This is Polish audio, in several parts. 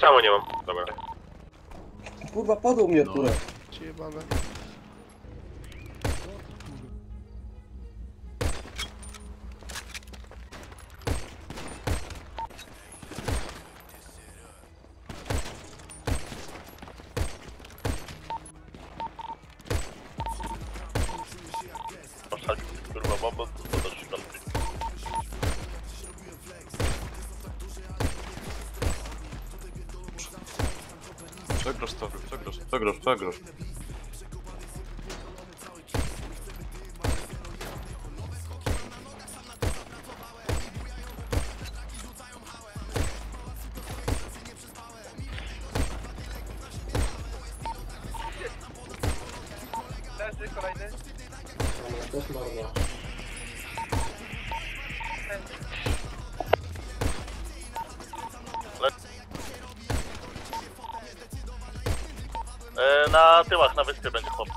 Czemu nie mam? Dobra. Kurwa, padł mnie turę. Ciebane. Kurwa, mam to też szkalki. Przegrasz to, przegrasz. Kolejny. Też marna. Na tyłach, na wyspie będzie chłop.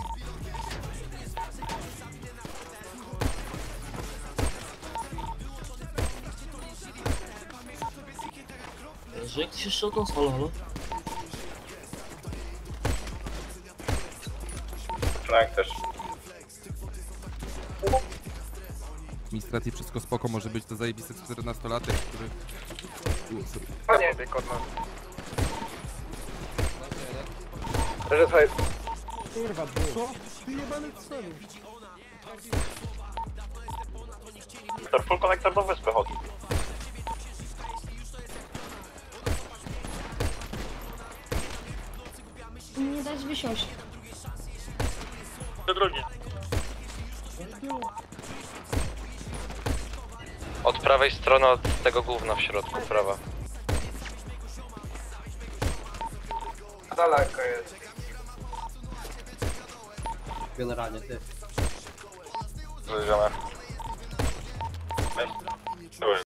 Że jak ty się jeszcze tą salę, halo? Frank też. Administracji wszystko spoko, może być to zajebisty 14-latek, który... Panie, wykonam. Kurwa, co? Ty jebany celu. Wiktor, full konektor do wyspy chodzi. Nie dać wysiąść. Do drogi. Od prawej strony, od tego gówna w środku, prawa. Daleko jest. Generalnie, ty. Zajdziemy.